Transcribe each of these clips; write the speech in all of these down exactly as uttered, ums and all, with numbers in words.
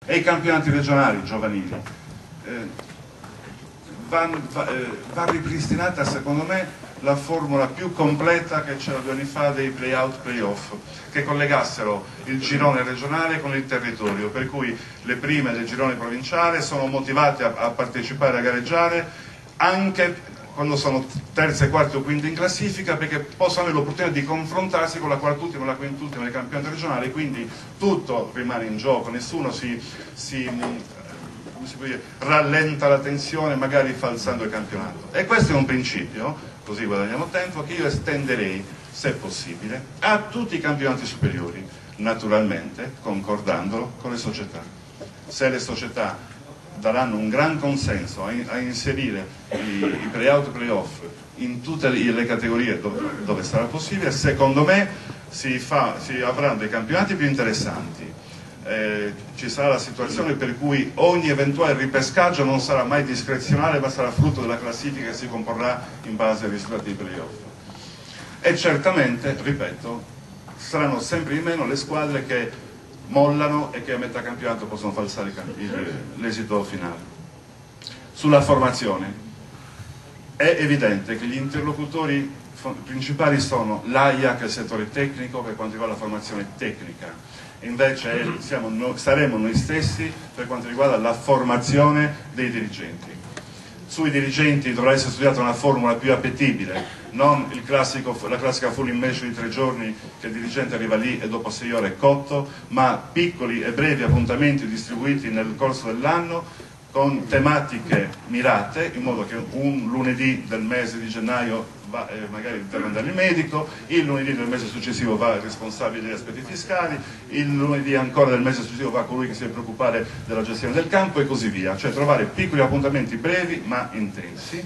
e i campionati regionali giovanili. Eh, va, va, eh, va ripristinata secondo me la formula più completa che c'era due anni fa dei play-out, play-off, che collegassero il girone regionale con il territorio, per cui le prime del girone provinciale sono motivate a, a partecipare, a gareggiare, anche quando sono terze, quarte o quinte in classifica, perché possono avere l'opportunità di confrontarsi con la quartultima e la quintultima del campionato regionale, quindi tutto rimane in gioco, nessuno si, si, come si può dire, rallenta la tensione magari falsando il campionato. E questo è un principio, così guadagniamo tempo, che io estenderei, se possibile, a tutti i campionati superiori, naturalmente concordandolo con le società. Se le società daranno un gran consenso a, in, a inserire i, i play-out e play-off in tutte le, le categorie dove, dove sarà possibile, secondo me si, fa, si avranno dei campionati più interessanti. Eh, ci sarà la situazione per cui ogni eventuale ripescaggio non sarà mai discrezionale, ma sarà frutto della classifica che si comporrà in base ai risultati dei playoff. E certamente, ripeto, saranno sempre di meno le squadre che mollano e che a metà campionato possono falsare l'esito finale. Sulla formazione è evidente che gli interlocutori principali sono l'A I A C e il settore tecnico per quanto riguarda la formazione tecnica. Invece siamo noi, saremo noi stessi per quanto riguarda la formazione dei dirigenti. Sui dirigenti dovrà essere studiata una formula più appetibile, non il classico, la classica full immersion di tre giorni che il dirigente arriva lì e dopo sei ore è cotto, ma piccoli e brevi appuntamenti distribuiti nel corso dell'anno con tematiche mirate, in modo che un lunedì del mese di gennaio va, eh, magari deve andare il medico, il lunedì del mese successivo va il responsabile degli aspetti fiscali, il lunedì ancora del mese successivo va colui che si deve preoccupare della gestione del campo e così via, cioè trovare piccoli appuntamenti brevi ma intensi.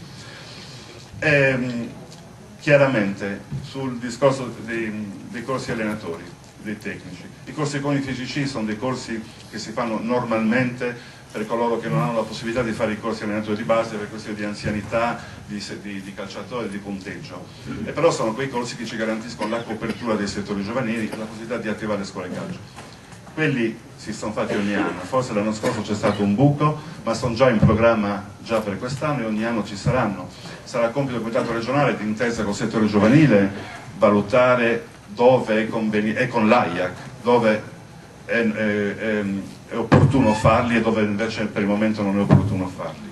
E, chiaramente sul discorso dei, dei corsi allenatori, dei tecnici, i corsi con i F C C sono dei corsi che si fanno normalmente per coloro che non hanno la possibilità di fare i corsi allenatori di base per questioni di anzianità, di, di, di calciatore, di punteggio, e però sono quei corsi che ci garantiscono la copertura dei settori giovanili e la possibilità di attivare le scuole calcio. Quelli si sono fatti ogni anno, forse l'anno scorso c'è stato un buco, ma sono già in programma già per quest'anno e ogni anno ci saranno. Sarà compito del comitato regionale, di intesa col settore giovanile, valutare dove è, è con l'A I A C, dove è, è, è, è opportuno farli e dove invece per il momento non è opportuno farli.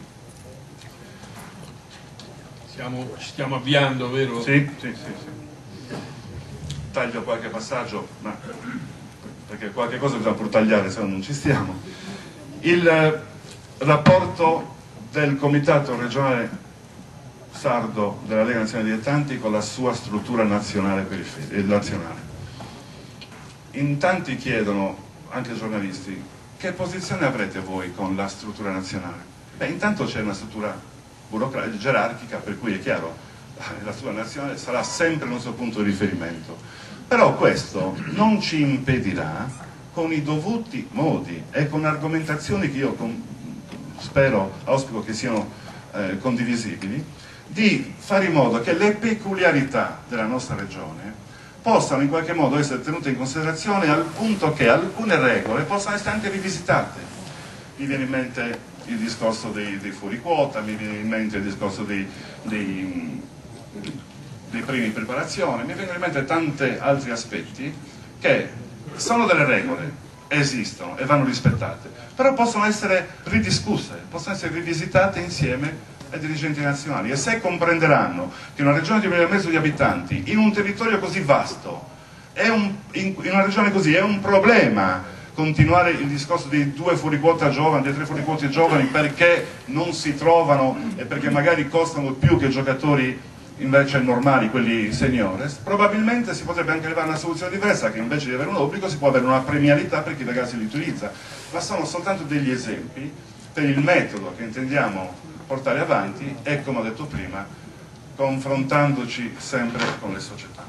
Siamo, ci stiamo avviando, vero? Sì, sì, sì, sì. Taglio qualche passaggio, ma perché qualche cosa bisogna pur tagliare, se no non ci stiamo. Il rapporto del comitato regionale sardo della Lega Nazionale Dilettanti con la sua struttura nazionale, nazionale. In tanti chiedono, anche giornalisti, che posizione avrete voi con la struttura nazionale? Beh, intanto c'è una struttura burocratica, gerarchica, per cui è chiaro, la struttura nazionale sarà sempre il nostro punto di riferimento. Però questo non ci impedirà, con i dovuti modi e con argomentazioni che io con, spero, auspico che siano eh, condivisibili, di fare in modo che le peculiarità della nostra regione possano in qualche modo essere tenute in considerazione, al punto che alcune regole possano essere anche rivisitate. Mi viene in mente il discorso dei, dei fuori quota, mi viene in mente il discorso dei, dei, dei premi di preparazione, mi vengono in mente tanti altri aspetti che sono delle regole, esistono e vanno rispettate, però possono essere ridiscusse, possono essere rivisitate insieme ai dirigenti nazionali, e se comprenderanno che una regione di un milione e mezzo di abitanti in un territorio così vasto, è un, in, in una regione così, è un problema continuare il discorso dei due fuori quota giovani, dei tre fuori quote giovani, perché non si trovano e perché magari costano più che giocatori invece normali, quelli seniores, probabilmente si potrebbe anche arrivare a una soluzione diversa, che invece di avere un obbligo si può avere una premialità per chi ragazzi li utilizza. Ma sono soltanto degli esempi per il metodo che intendiamo portare avanti e, come ho detto prima, confrontandoci sempre con le società.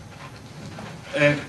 E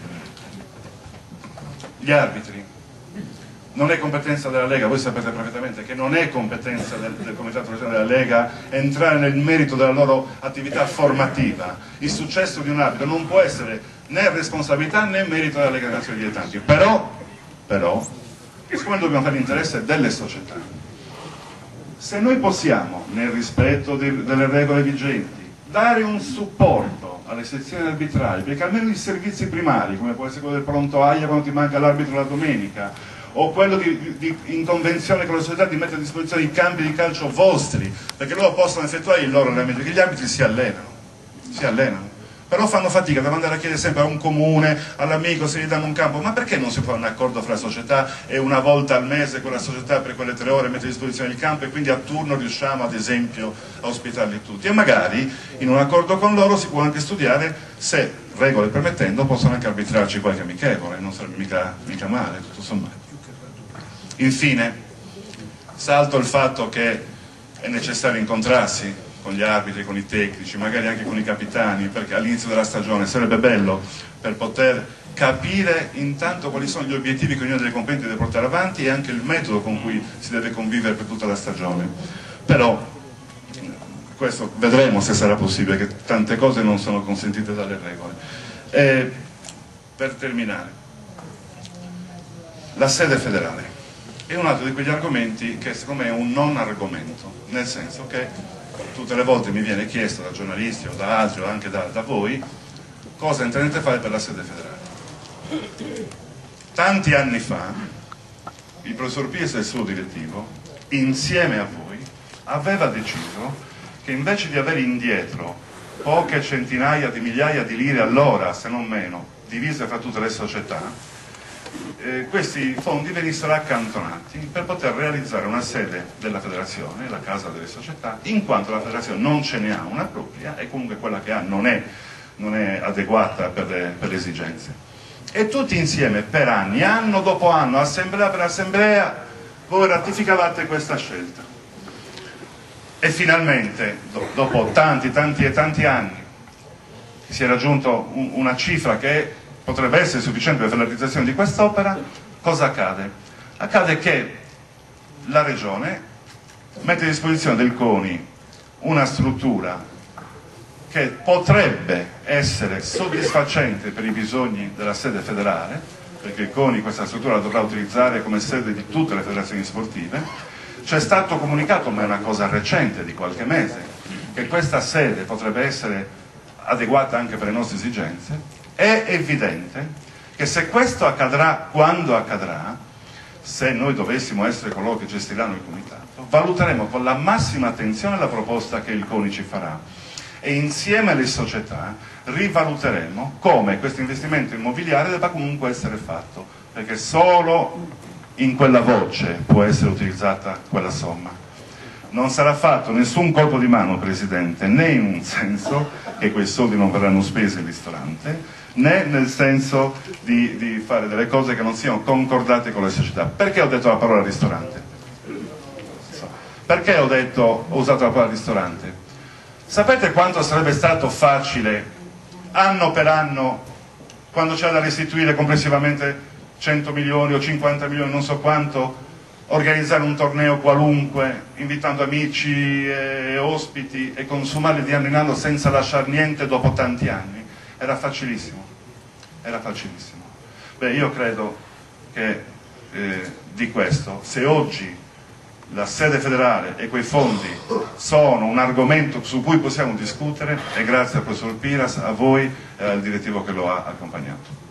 gli arbitri. Non è competenza della Lega, voi sapete perfettamente che non è competenza del, del Comitato Regionale della Lega entrare nel merito della loro attività formativa. Il successo di un arbitro non può essere né responsabilità né merito della Lega Nazionale Dilettanti, però, però siccome dobbiamo fare l'interesse delle società, se noi possiamo, nel rispetto di, delle regole vigenti, dare un supporto alle sezioni arbitrali, perché almeno i servizi primari, come può essere quello del pronto aia quando ti manca l'arbitro la domenica, o quello di, di, in convenzione con la società di mettere a disposizione i campi di calcio vostri, perché loro possono effettuare il loro allenamento, perché gli arbitri si allenano, si allenano, però fanno fatica, devono andare a chiedere sempre a un comune, all'amico se gli danno un campo. Ma perché non si fa un accordo fra società e una volta al mese quella società per quelle tre ore mette a disposizione il campo e quindi a turno riusciamo ad esempio a ospitarli tutti, e magari in un accordo con loro si può anche studiare se, regole permettendo, possono anche arbitrarci qualche amichevole, non sarebbe mica, mica male tutto sommato. Infine salto il fatto che è necessario incontrarsi con gli arbitri, con i tecnici, magari anche con i capitani, perché all'inizio della stagione sarebbe bello per poter capire intanto quali sono gli obiettivi che ognuno delle componenti deve portare avanti e anche il metodo con cui si deve convivere per tutta la stagione. Però questo vedremo se sarà possibile, che tante cose non sono consentite dalle regole. E per terminare, la sede federale è un altro di quegli argomenti che secondo me è un non argomento, nel senso che tutte le volte mi viene chiesto da giornalisti o da altri o anche da, da voi cosa intendete fare per la sede federale. Tanti anni fa il professor Pies e il suo direttivo insieme a voi aveva deciso che invece di avere indietro poche centinaia di migliaia di lire all'ora, se non meno, divise fra tutte le società, Eh, questi fondi venissero accantonati per poter realizzare una sede della federazione, la casa delle società, in quanto la federazione non ce ne ha una propria e comunque quella che ha non è, non è adeguata per le, per le esigenze. E tutti insieme per anni, anno dopo anno, assemblea per assemblea, voi ratificavate questa scelta. E finalmente, do, dopo tanti, tanti e tanti anni, si è raggiunto un, una cifra che potrebbe essere sufficiente per la realizzazione di quest'opera. Cosa accade? Accade che la Regione mette a disposizione del CONI una struttura che potrebbe essere soddisfacente per i bisogni della sede federale, perché il CONI questa struttura la dovrà utilizzare come sede di tutte le federazioni sportive. C'è stato comunicato, ma è una cosa recente di qualche mese, che questa sede potrebbe essere adeguata anche per le nostre esigenze. È evidente che se questo accadrà, quando accadrà, se noi dovessimo essere coloro che gestiranno il comitato, valuteremo con la massima attenzione la proposta che il CONI ci farà e insieme alle società rivaluteremo come questo investimento immobiliare debba comunque essere fatto, perché solo in quella voce può essere utilizzata quella somma. Non sarà fatto nessun colpo di mano, Presidente, né in un senso che quei soldi non verranno spesi al ristorante, né nel senso di, di fare delle cose che non siano concordate con le società. Perché ho detto la parola ristorante? Perché ho, detto, ho usato la parola ristorante? Sapete quanto sarebbe stato facile, anno per anno, quando c'è da restituire complessivamente cento milioni o cinquanta milioni, non so quanto, organizzare un torneo qualunque, invitando amici e ospiti e consumarli di anno in anno senza lasciare niente dopo tanti anni? Era facilissimo, era facilissimo. Beh, io credo che eh, di questo, se oggi la sede federale e quei fondi sono un argomento su cui possiamo discutere, è grazie al professor Piras, a voi e al direttivo che lo ha accompagnato.